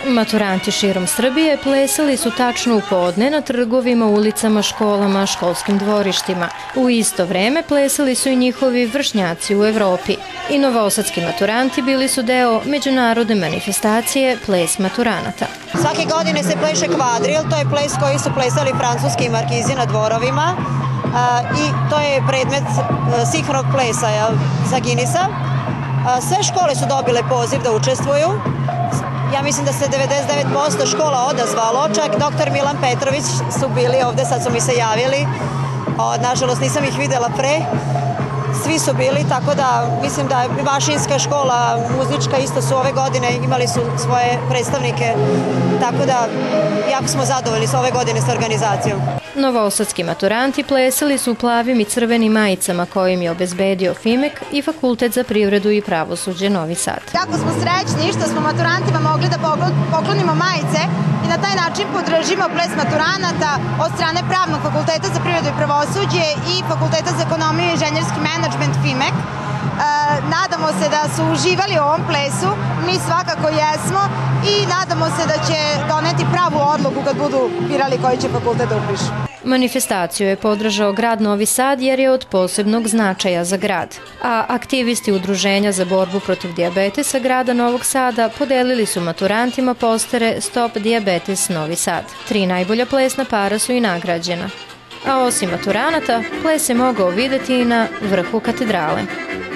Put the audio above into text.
Maturanti širom Srbije plesali su tačno u podne na trgovima, ulicama, školama, školskim dvorištima. U isto vreme plesali su i njihovi vršnjaci u Evropi. I novosadski maturanti bili su deo međunarodne manifestacije Ples maturanata. Svake godine se pleše kvadril, to je ples koji su plesali francuski markizi na dvorovima i to je predmet sinhronog plesa za Ginisa. Sve škole su dobile poziv da učestvuju. Ja mislim da se 99% škola odazvalo, čak dr. Milan Petrović su bili ovde, sad su mi se javili. Nažalost nisam ih videla pre. Svi su bili, tako da mislim da mašinska škola, muzička isto su ove godine imali su svoje predstavnike, tako da jako smo zadovoljni ove godine sa organizacijom. Novosadski maturanti plesali su u plavim i crvenim majicama koje im je obezbedio FIMEK i Fakultet za privredu i pravosuđe Novi Sad. Jako smo srećni što smo maturantima mogli da poklonimo majice i na taj način podržimo ples maturanata od strane Pravnog fakulteta za privredu i pravosuđe i Fakulteta za ekonomiju i inženjerski menadžment FIMEK. Nadamo se da su uživali u ovom plesu, mi svakako jesmo i nadamo se da će doneti pravu odluku kad budu birali koji će fakultet da upišu. Manifestaciju je podržao grad Novi Sad jer je od posebnog značaja za grad. A aktivisti Udruženja za borbu protiv dijabetesa grada Novog Sada podelili su maturantima postere Stop dijabetes Novi Sad. 3 najbolja plesna para su i nagrađena. A osim maturanata, ples se mogao videti i na vrhu katedrale.